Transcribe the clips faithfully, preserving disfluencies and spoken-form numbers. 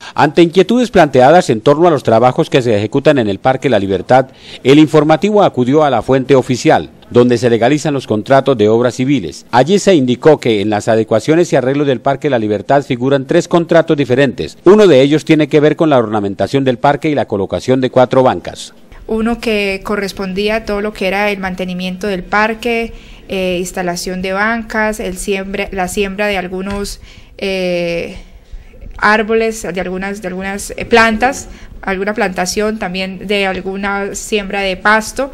Ante inquietudes planteadas en torno a los trabajos que se ejecutan en el Parque La Libertad, el informativo acudió a la fuente oficial, donde se legalizan los contratos de obras civiles. Allí se indicó que en las adecuaciones y arreglos del Parque La Libertad figuran tres contratos diferentes. Uno de ellos tiene que ver con la ornamentación del parque y la colocación de cuatro bancas. Uno que correspondía a todo lo que era el mantenimiento del parque, eh, instalación de bancas, el siembra, la siembra de algunos eh, árboles, de algunas, de algunas plantas, alguna plantación también de alguna siembra de pasto.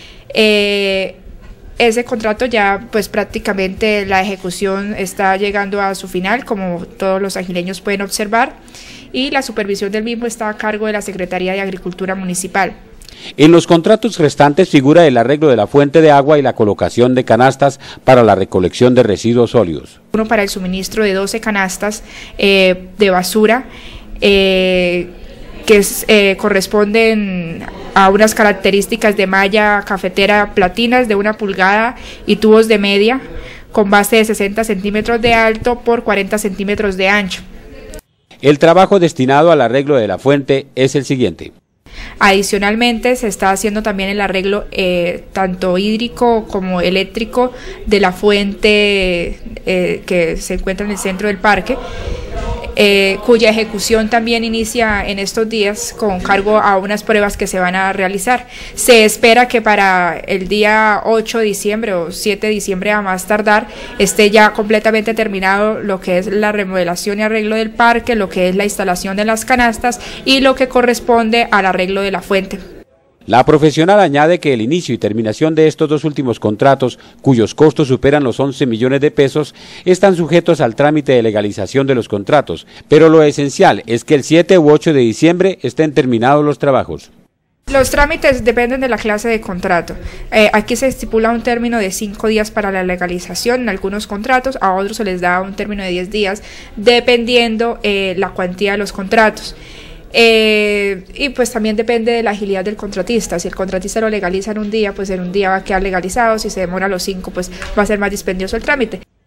Eh, ese contrato ya pues prácticamente la ejecución está llegando a su final, como todos los agileños pueden observar, y la supervisión del mismo está a cargo de la Secretaría de Agricultura Municipal. En los contratos restantes figura el arreglo de la fuente de agua y la colocación de canastas para la recolección de residuos sólidos. Uno para el suministro de doce canastas eh, de basura eh, que es, eh, corresponden a unas características de malla cafetera platinas de una pulgada y tubos de media con base de sesenta centímetros de alto por cuarenta centímetros de ancho. El trabajo destinado al arreglo de la fuente es el siguiente. Adicionalmente se está haciendo también el arreglo eh, tanto hídrico como eléctrico de la fuente eh, que se encuentra en el centro del parque, eh, cuya ejecución también inicia en estos días con cargo a unas pruebas que se van a realizar. Se espera que para el día ocho de diciembre o siete de diciembre a más tardar esté ya completamente terminado lo que es la remodelación y arreglo del parque, lo que es la instalación de las canastas y lo que corresponde al arreglo de la fuente. La profesional añade que el inicio y terminación de estos dos últimos contratos, cuyos costos superan los once millones de pesos, están sujetos al trámite de legalización de los contratos, pero lo esencial es que el siete u ocho de diciembre estén terminados los trabajos. Los trámites dependen de la clase de contrato. Eh, aquí se estipula un término de cinco días para la legalización en algunos contratos, a otros se les da un término de diez días, dependiendo eh, la cuantía de los contratos. Eh, y pues también depende de la agilidad del contratista. Si el contratista lo legaliza en un día, pues en un día va a quedar legalizado. Si se demora los cinco, pues va a ser más dispendioso el trámite.